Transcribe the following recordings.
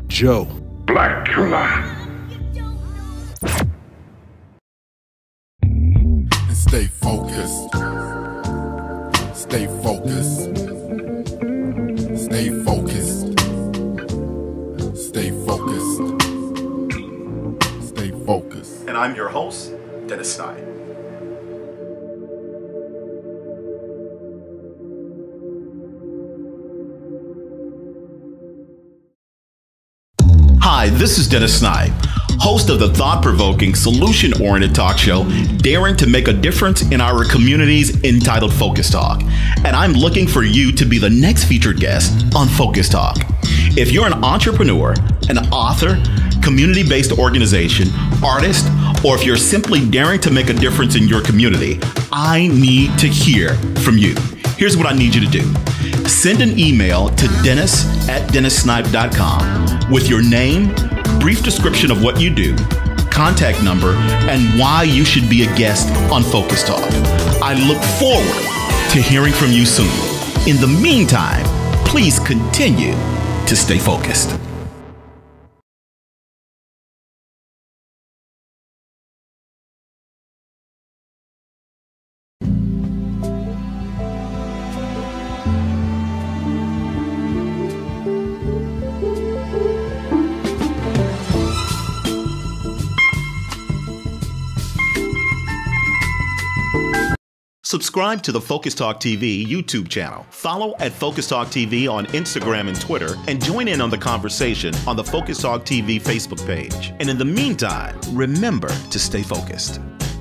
Joe. Blackula. Stay focused. Stay focused. Stay focused. Stay focused. Stay focused. And I'm your host, Dennis Snipe. Hi, this is Dennis Snipe, host of the thought-provoking, solution-oriented talk show, daring to make a difference in our communities, entitled FocusTalk. And I'm looking for you to be the next featured guest on FocusTalk. If you're an entrepreneur, an author, community-based organization, artist, or if you're simply daring to make a difference in your community, I need to hear from you. Here's what I need you to do. Send an email to dennis@dennissnipe.com with your name, brief description of what you do, contact number, and why you should be a guest on FocusTalk. I look forward to hearing from you soon. In the meantime, please continue to stay focused. Subscribe to the FocusTalk TV YouTube channel. Follow at FocusTalk TV on Instagram and Twitter, and join in on the conversation on the FocusTalk TV Facebook page. And in the meantime, remember to stay focused.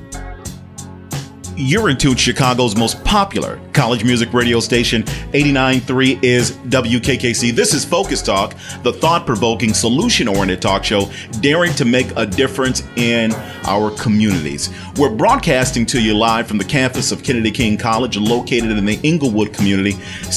You're in tune with Chicago's most popular college music radio station. 89.3 is WKKC. This is FocusTalk, the thought-provoking, solution-oriented talk show daring to make a difference in our communities. We're broadcasting to you live from the campus of Kennedy King College, located in the Inglewood community,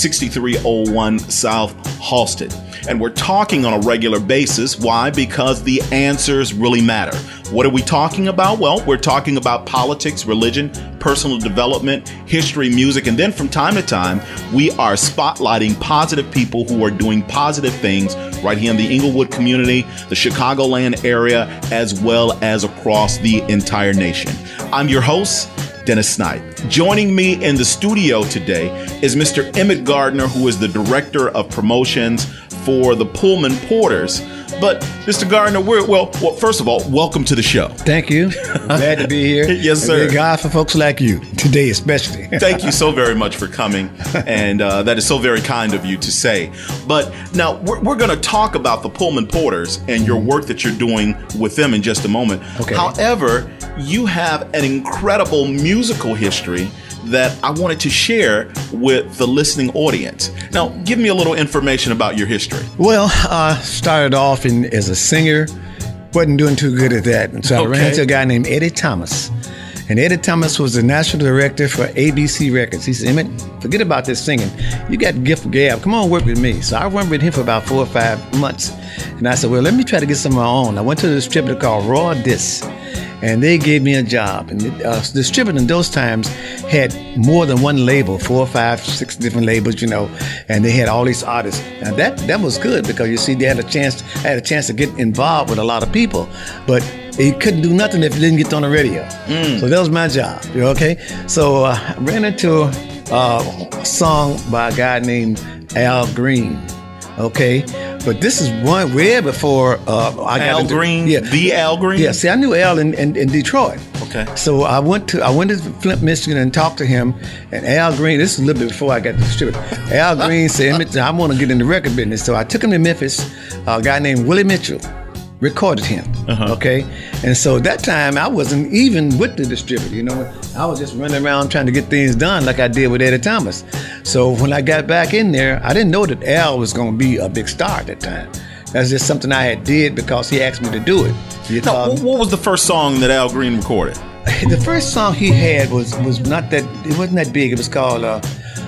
6301 South Halsted. And we're talking on a regular basis. Why? Because the answers really matter. What are we talking about? Well, we're talking about politics, religion, personal development, history, music, and then from time to time, we are spotlighting positive people who are doing positive things right here in the Inglewood community, the Chicagoland area, as well as across the entire nation. I'm your host, Dennis Snipe. Joining me in the studio today is Mr. Emmett Garner, who is the Director of Promotions for the Pullman Porters. But Mr. Garner, well, first of all, welcome to the show. Thank you. Glad to be here. Yes, sir. Thank God for folks like you today, especially. Thank you so very much for coming, and that is so very kind of you to say. But now we're going to talk about the Pullman Porters and your work that you're doing with them in just a moment. Okay. However, you have an incredible musical history that I wanted to share with the listening audience. Now, give me a little information about your history. Well, I started off as a singer, wasn't doing too good at that. And so I ran into a guy named Eddie Thomas. And Eddie Thomas was the national director for ABC Records. He said, Emmett, forget about this singing. You got the gift of gab. Come on, work with me. So I worked with him for about 4 or 5 months. And I said, well, let me try to get some of my own. I went to a distributor called Raw Disc. And they gave me a job. And the distributor in those times had more than one label, 4, 5, 6 different labels, and they had all these artists. Now that was good because you see, I had a chance to get involved with a lot of people, but you couldn't do nothing if you didn't get on the radio. So that was my job. Okay. So I ran into a song by a guy named Al Green. Okay. But this is one way before I got Al Green, the Al Green. Yeah, see, I knew Al in Detroit. Okay. So I went to Flint, Michigan, and talked to him. And Al Green, this is a little bit before I got distributed. Al Green said, I want to get in the record business. So I took him to Memphis. A guy named Willie Mitchell recorded him. Okay. And so at that time, I wasn't even with the distributor. I was just running around trying to get things done like I did with Eddie Thomas. So when I got back in there, I didn't know that Al was going to be a big star at that time. That's just something I had did because he asked me to do it. Now, what was the first song that Al Green recorded? The first song he had was not that, it wasn't that big. It was called, what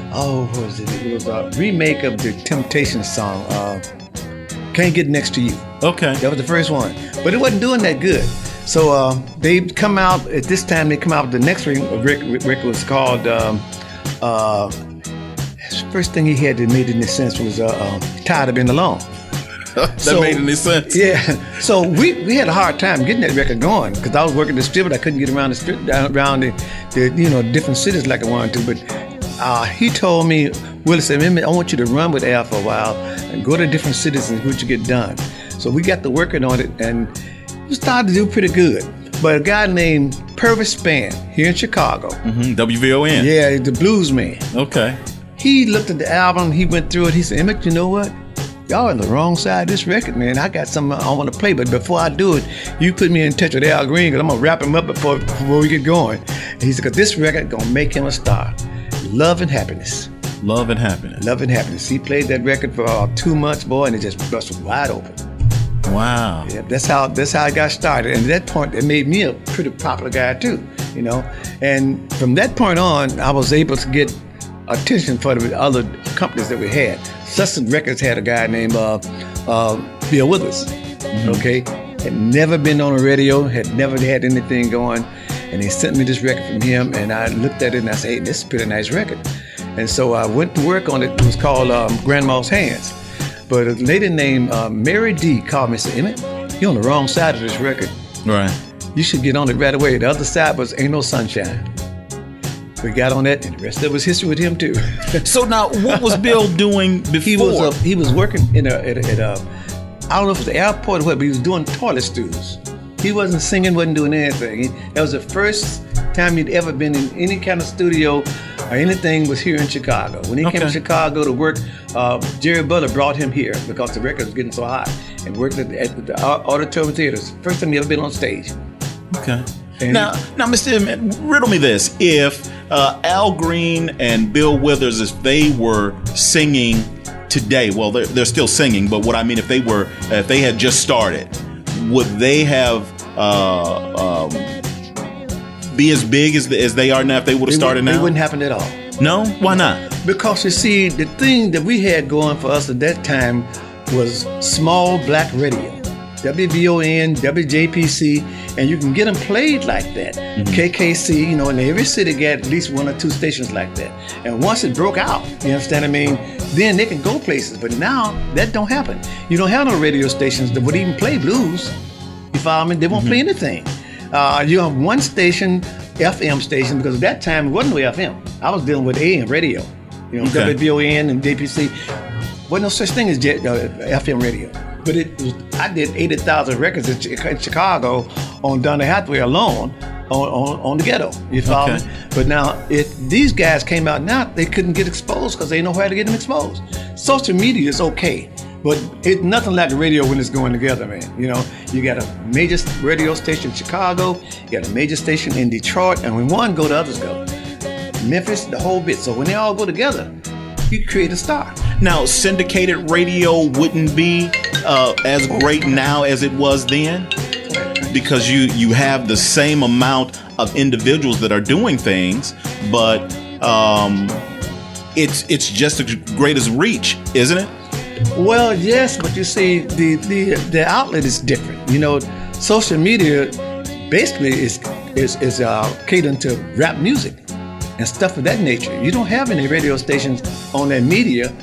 was it? It was a remake of the Temptations song, Can't Get Next to You. Okay. That was the first one. But it wasn't doing that good. So they come out, at this time, they come out with the next record was called, first thing he had that made any sense was Tired of Being Alone. That made any sense. Yeah. So we had a hard time getting that record going because I was working the distributor. I couldn't get around around the different cities like I wanted to. But he told me, Willie said, I want you to run with Al for a while and go to different cities and see what you get done. So we got to working on it, and we started to do pretty good. But a guy named Purvis Spann here in Chicago. WVON. Yeah, the blues man. Okay. He looked at the album, he went through it, he said, Emmett, you know what? Y'all on the wrong side of this record, man. I got something I want to play, but before I do it, you put me in touch with Al Green, because I'm going to wrap him up before we get going. And he said, because this record going to make him a star. Love and Happiness. Love and Happiness. Love and Happiness. He played that record for 2 months, boy, and it just busted wide open. Wow. Yeah, that's how I got started. And at that point, it made me a pretty popular guy too, you know. And from that point on, I was able to get attention for the other companies that we had. Sussex Records had a guy named Bill Withers. Okay, had never been on a radio, had never had anything going, and they sent me this record from him, and I looked at it and I said, hey, this is a pretty nice record. And so I went to work on it. It was called Grandma's Hands. But a lady named Mary D called me and said, Emmett, you're on the wrong side of this record. Right. You should get on it right away. The other side was Ain't No Sunshine. We got on that, and the rest of it was history with him too. So now, what was Bill doing before? He was working at a I don't know if it was the airport or what, but he was doing toilet stools. He wasn't singing, wasn't doing anything. That was the first time he'd ever been in any kind of studio or anything was here in Chicago. When he came to Chicago to work, Jerry Butler brought him here because the record was getting so hot, and worked at the Auditorium Theaters. First time he ever been on stage. Okay. And now, Mr. Emmett, riddle me this. If Al Green and Bill Withers, if they were singing today, well, they're still singing, but what I mean, if they had just started, would they have be as big as they are now if they would have started now? It wouldn't happen at all. No? Why not? Because you see, the thing that we had going for us at that time was small black radio. WVON, WJPC, and you can get them played like that. KKC, you know, and every city got at least 1 or 2 stations like that. And once it broke out, you understand what I mean, then they can go places. But now, that don't happen. You don't have no radio stations that would even play blues. You follow me? They won't play anything. You have one station, FM station, because at that time, it wasn't no FM. I was dealing with AM radio. You know, WVON and JPC. Wasn't no such thing as FM radio. But I did 80,000 records in Chicago on Donny Hathaway alone on the ghetto. You follow me? But now, if these guys came out now, they couldn't get exposed because they know how to get them exposed. Social media is okay, but it's nothing like the radio when it's going together, man. You know, you got a major radio station in Chicago, you got a major station in Detroit, and when one go, the others go. Memphis, the whole bit. So when they all go together, you create a star. Now, syndicated radio wouldn't be as great now as it was then, because you have the same amount of individuals that are doing things, but it's just as great as reach, isn't it? Well, yes, but you see, the outlet is different. You know, social media basically is catering to rap music and stuff of that nature. You don't have any radio stations on that media.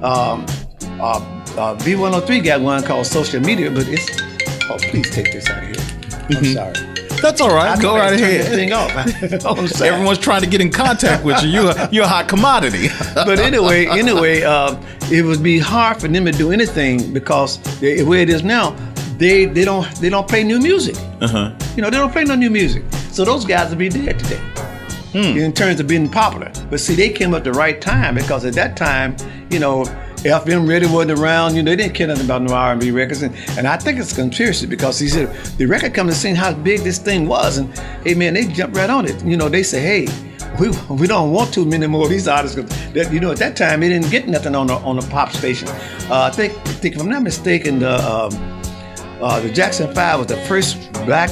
B103 got one called Social Media, but it's, oh, please take this out of here. I'm sorry. That's all right. Go right ahead. Thing off. Everyone's trying to get in contact with you. You're a hot commodity. But anyway, it would be hard for them to do anything because the way it is now, they don't play new music. You know, they don't play no new music. So those guys would be dead today. In terms of being popular. But see, they came at the right time because at that time, you know, FM radio wasn't around. You know, they didn't care nothing about no R&B records. And I think it's a conspiracy because he said the record company seen how big this thing was, and hey man, they jumped right on it. You know, they say, hey, we don't want too many more of these artists. That, you know, at that time they didn't get nothing on a pop station. I think if I'm not mistaken, the Jackson 5 was the first black,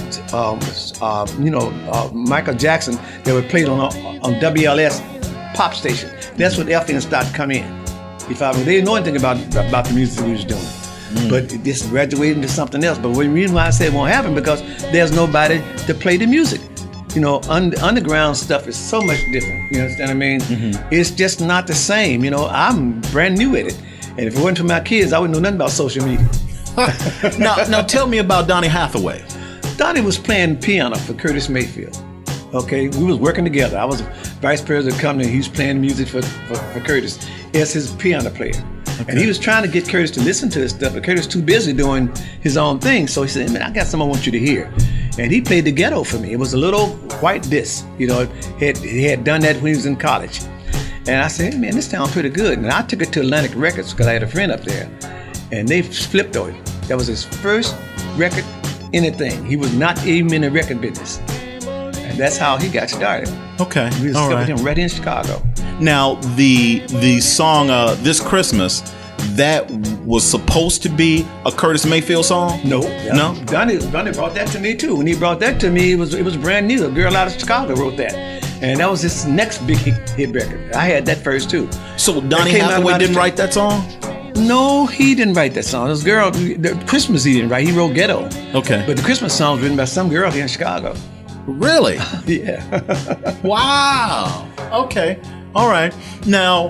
Michael Jackson that was played on WLS pop station. That's when FM started to come in. If they didn't know anything about the music that we was doing, but this graduated into something else. But the reason why I say it won't happen because there's nobody to play the music. You know, underground stuff is so much different. You understand what I mean? It's just not the same. You know, I'm brand new at it, and if it wasn't for my kids, I wouldn't know nothing about social media. Now tell me about Donny Hathaway. Donnie was playing piano for Curtis Mayfield. Okay, we was working together. I was vice president of the company. He was playing music for Curtis as his piano player. Okay. And he was trying to get Curtis to listen to his stuff, but Curtis was too busy doing his own thing. So he said, man, I got something I want you to hear. And he played the ghetto for me. It was a little white disc. You know, he had done that when he was in college. And I said, hey, man, this sounds pretty good. And I took it to Atlantic Records because I had a friend up there. And they flipped on it. That was his first record, anything. He was not even in the record business. And that's how he got started. Okay. We discovered him right in Chicago. Now, the song This Christmas, that was supposed to be a Curtis Mayfield song? No. Donnie brought that to me too. When he brought that to me, it was brand new. A girl out of Chicago wrote that. And that was his next big hit record. I had that first too. So Donny Hathaway didn't write that song? No, he didn't write that song. This girl, the Christmas he didn't write. He wrote Ghetto. Okay. But the Christmas song was written by some girl here in Chicago. Really? Yeah. Wow. Okay. All right. Now,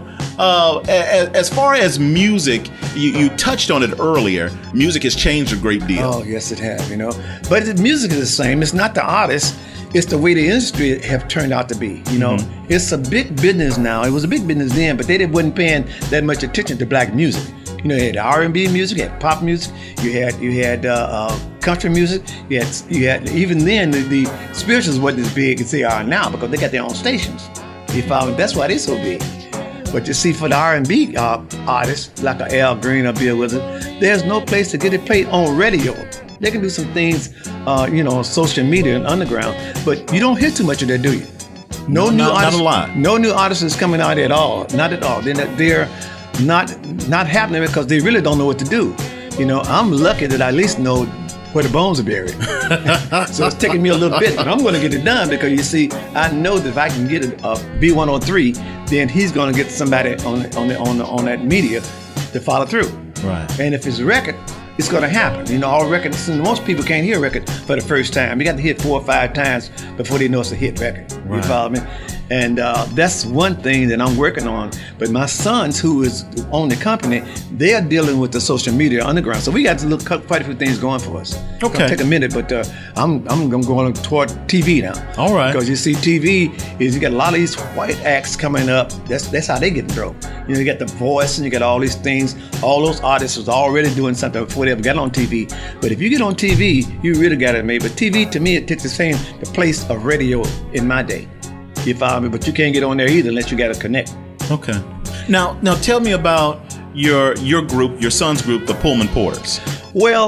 as far as music, you touched on it earlier. Music has changed a great deal. Oh, yes, it has, you know. But the music is the same. It's not the artist. It's the way the industry have turned out to be, you know. Mm-hmm. It's a big business now. It was a big business then, but they wasn't paying that much attention to black music. You know, you had R&B music, you had pop music, you had country music, you had even then the spirituals wasn't as big as they are now because they got their own stations. You follow me? That's why they're so big. But you see, for the R&B artists like a Al Green or Bill Withers, there's no place to get it played on radio. They can do some things, on social media and underground, but you don't hear too much of that, do you? Not a lot. No new artists is coming out at all. Not at all. They're not happening because they really don't know what to do. You know, I'm lucky that I at least know where the bones are buried. So it's taking me a little bit, but I'm going to get it done because you see, I know that if I can get a B103, then he's going to get somebody on that media to follow through. Right. And if it's a record, it's going to happen. You know, all records, most people can't hear a record for the first time. You got to hit 4 or 5 times before they know it's a hit record. Right. You follow me? And that's one thing that I'm working on. But my sons, who is on the company, they are dealing with the social media underground. So we got to look quite a few things going for us. Okay. It'll take a minute, but I'm going toward TV now. All right. Because you see, TV is you got a lot of these white acts coming up. That's how they get broke. You know, you got The Voice and you got all these things. All those artists was already doing something before they ever got on TV. But if you get on TV, you really got it made. But TV, to me, it takes the place of radio in my day. You follow me? But you can't get on there either unless you got to connect. Okay. Now tell me about your group, your son's group, the Pullman Porters. Well,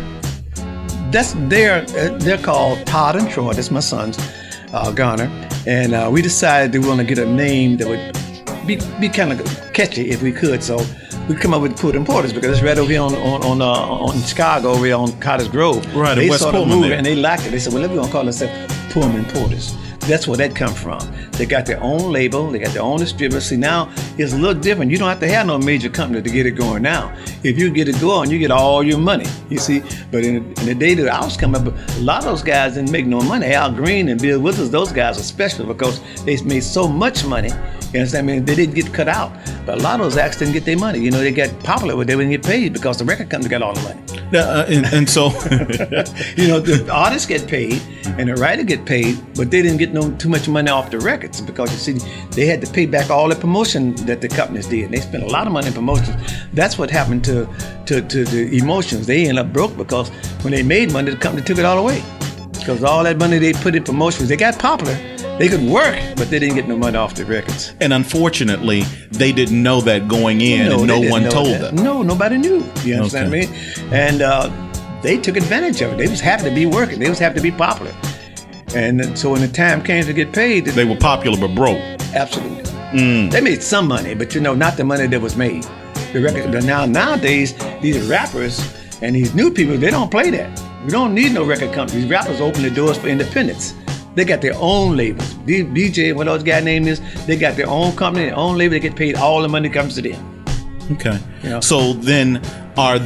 they're called Todd and Troy. That's my sons, Garner. And we decided they want to get a name that would be kind of catchy if we could. So we come up with Pullman Porters because it's right over here on Chicago, over here on Cottage Grove. Right, they West saw the Pullman movie there. and they liked it. They said, well, we're going to call ourselves Pullman Porters. That's where that come from. They got their own label. They got their own distributor. See, now it's a little different. You don't have to have no major company to get it going now. If you get it going, you get all your money, you see. But in the day that I was coming up, a lot of those guys didn't make no money. Al Green and Bill Withers, those guys are special because they made so much money. You understand? I mean, they didn't get cut out. But a lot of those acts didn't get their money. You know, they got popular, but they wouldn't get paid because the record company got all the money. And so, you know, the artists get paid and the writer get paid, but they didn't get too much money off the records because you see, they had to pay back all the promotion that the companies did. They spent a lot of money in promotions. That's what happened to the Emotions. They ended up broke because when they made money, the company took it all away. Because all that money they put in promotions, they got popular. They could work, but they didn't get no money off the records. And unfortunately, they didn't know that going in, and no one told them. No, nobody knew. You understand me? And they took advantage of it. They was happy to be working. They was happy to be popular. And so when the time came to get paid, they were popular but broke. Absolutely. They made some money, but you know, not the money that was made. The record. But nowadays, these rappers and these new people, they don't play that. We don't need no record companies. These rappers open the doors for independence. They got their own labels. DJ, what those guy name is, they got their own company, their own label. They get paid all the money that comes to them. Okay. You know? So then, are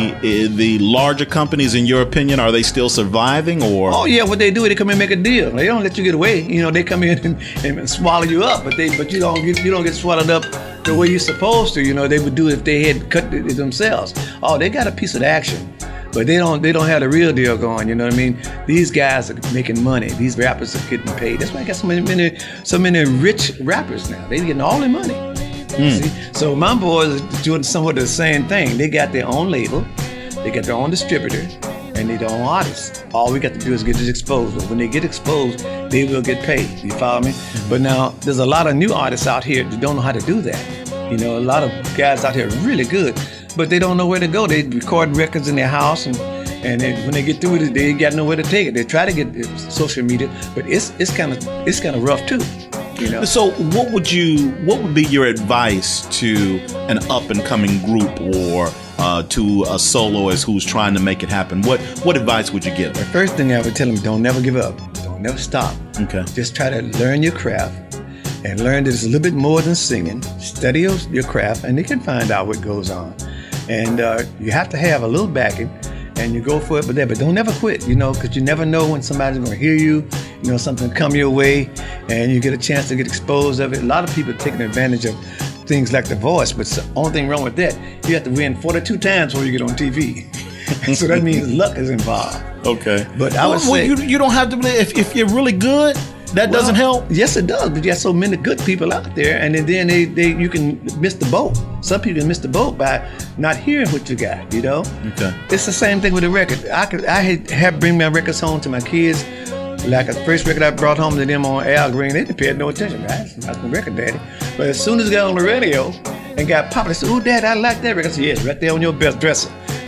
the larger companies, in your opinion, are they still surviving, or? Oh yeah, what they do is they come in and make a deal. They don't let you get away. You know, they come in and swallow you up, but you don't get swallowed up the way you're supposed to. You know, they would do if they had cut it themselves. Oh, they got a piece of the action. But they don't have the real deal going, you know what I mean? These guys are making money. These rappers are getting paid. That's why I got so many rich rappers now. They getting all their money. See? So my boys are doing somewhat the same thing. They got their own label, they got their own distributor, and their own artists. All we got to do is get it exposed. But when they get exposed, they will get paid. You follow me? But now there's a lot of new artists out here that don't know how to do that. You know, a lot of guys out here are really good, but they don't know where to go. They record records in their house, and when they get through it, they ain't got nowhere to take it. They try to get social media, but it's kind of rough too. You know? So what would be your advice to an up and coming group, or to a soloist who's trying to make it happen? What advice would you give? The first thing I would tell them: don't never give up. Don't never stop. Okay. Just try to learn your craft. And learn that it's a little bit more than singing. Study your craft, and you can find out what goes on. And you have to have a little backing, and you go for it. But don't never quit, you know, because you never know when somebody's going to hear you. You know, something come your way, and you get a chance to get exposed of it. A lot of people are taking advantage of things like The Voice, but the only thing wrong with that, you have to win 42 times before you get on TV. So that means luck is involved. Okay. But I would say you don't have to believe if you're really good. That doesn't help? Yes, it does. But you have so many good people out there, and then you can miss the boat. Some people can miss the boat by not hearing what you got, you know? Okay. It's the same thing with the record. I had bring my records home to my kids. Like the first record I brought home to them on Al Green, they didn't pay no attention. That's the record, Daddy. But as soon as it got on the radio and got popular, they said, "Oh, Dad, I like that record." I said, "Yes, right there on your best dresser."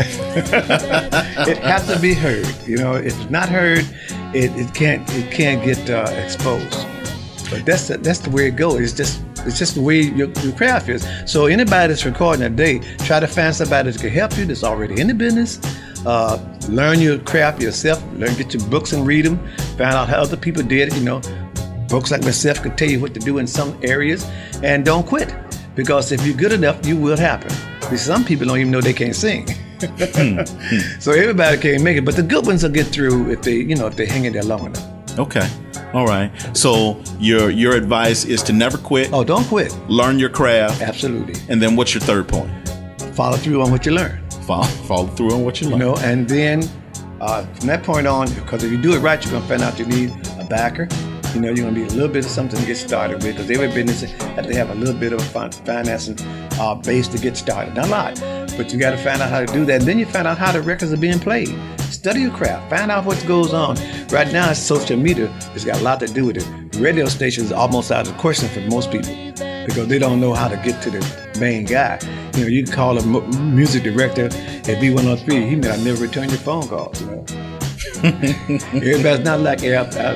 It has to be heard. You know, if it's not heard, it can't get exposed. But that's the way it goes. It's just the way your craft is. So anybody that's recording today, try to find somebody that can help you that's already in the business. Learn your craft yourself. Get your books and read them. Find out how other people did it. You know, books like myself can tell you what to do in some areas, and don't quit, because if you're good enough, you will happen. Because some people don't even know they can't sing. So everybody can't make it, but the good ones will get through if they hang in there long enough. Okay. All right. So your advice is to never quit. Oh, don't quit. Learn your craft. Absolutely. And then what's your third point? Follow through on what you learn. Follow through on what you learn. You know, and then from that point on, because if you do it right, you're gonna find out you need a backer. You know, you're gonna need a little bit of something to get started with, because every business has to have a little bit of a financing base to get started. Not a lot, but you got to find out how to do that. And then you find out how the records are being played. Study your craft. Find out what goes on. Right now, social media has got a lot to do with it. The radio station is almost out of the question for most people, because they don't know how to get to the main guy. You know, you can call a music director at B103. He may not never return your phone calls. You know. Everybody's not like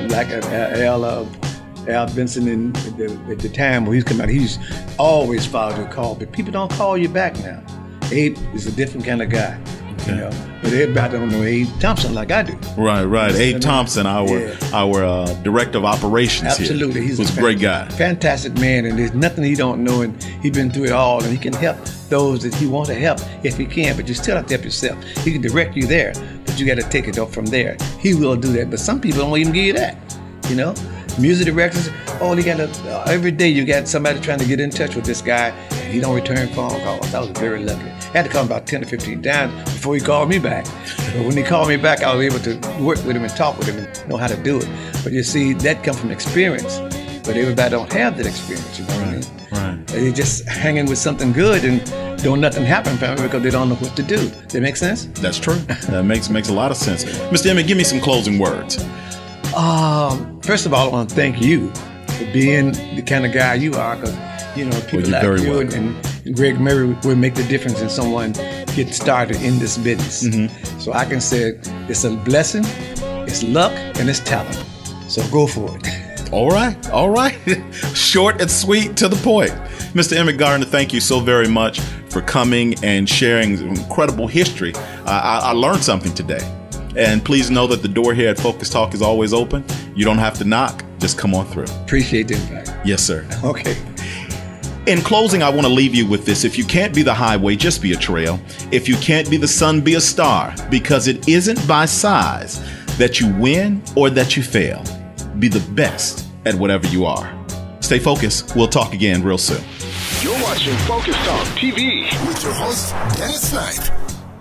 Al Benson at the time when he's coming out. He's always followed your call, but people don't call you back now. Abe is a different kind of guy. Okay. You know, but everybody don't know Abe Thompson like I do. Right. Abe Thompson, our director of operations. Absolutely. He's a great guy. Fantastic man, and there's nothing he don't know, and he's been through it all, and he can help those that he wants to help if he can, but you still have to help yourself. He can direct you there, but you got to take it up from there. He will do that, but some people don't even give you that, you know? Music directors, they got every day you got somebody trying to get in touch with this guy, and he don't return phone calls. I was very lucky. I had to call him about 10 or 15 times before he called me back. But when he called me back, I was able to work with him and talk with him and know how to do it. But you see, that comes from experience. But everybody don't have that experience, you know what I mean? Right. They're just hanging with something good and don't nothing happen for them because they don't know what to do. Does that make sense? That's true. That makes a lot of sense. Mr. Emmett, give me some closing words. First of all, I want to thank you for being the kind of guy you are, because people like you and Greg Murray will make the difference in someone getting started in this business. Mm-hmm. So I can say it's a blessing, it's luck, and it's talent. So go for it. All right. Short and sweet, to the point. Mr. Emmett Garner, thank you so very much for coming and sharing incredible history. I learned something today. And please know that the door here at Focus Talk is always open. You don't have to knock. Just come on through. Appreciate the invite. Yes, sir. Okay. In closing, I want to leave you with this. If you can't be the highway, just be a trail. If you can't be the sun, be a star, because it isn't by size that you win or that you fail. Be the best at whatever you are. Stay focused. We'll talk again real soon. You're watching FocusTalk TV With your host, Dennis Snipe.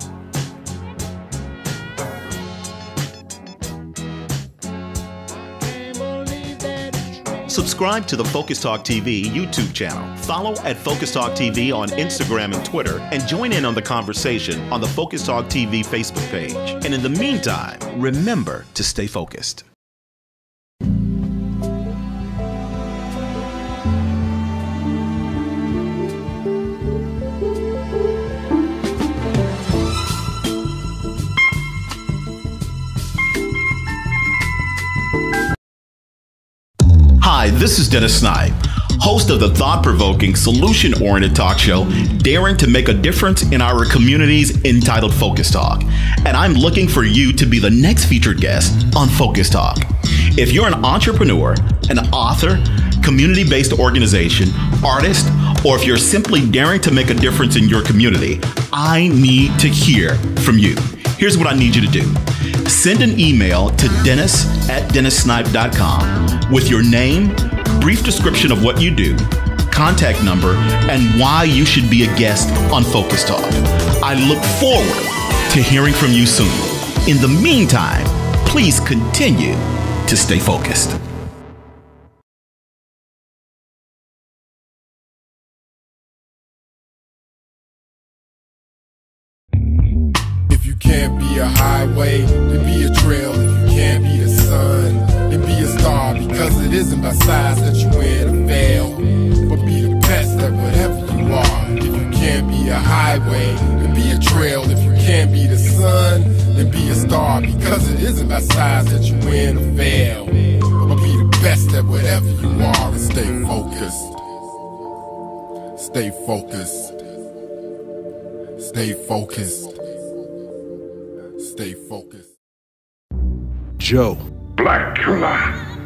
Subscribe to the FocusTalk TV YouTube channel. Follow at FocusTalk TV on Instagram and Twitter, and join in on the conversation on the FocusTalk TV Facebook page. And in the meantime, remember to stay focused. Hi, this is Dennis Snipe, host of the thought-provoking, solution-oriented talk show, daring to make a difference in our communities, entitled Focus Talk. And I'm looking for you to be the next featured guest on Focus Talk. If you're an entrepreneur, an author, community-based organization, artist, or if you're simply daring to make a difference in your community, I need to hear from you. Here's what I need you to do. Send an email to dennis@dennissnipe.com with your name, brief description of what you do, contact number, and why you should be a guest on Focus Talk. I look forward to hearing from you soon. In the meantime, please continue to stay focused. If you can't be a highway, then be a trail. If you can't be the sun, then be a star. Because it isn't by size that you win or fail, but be the best at whatever you are. If you can't be a highway, then be a trail. If you can't be the sun, then be a star. Because it isn't by size that you win or fail, but be the best at whatever you are. And stay focused. Stay focused. Stay focused. Stay focused. Joe Blackula.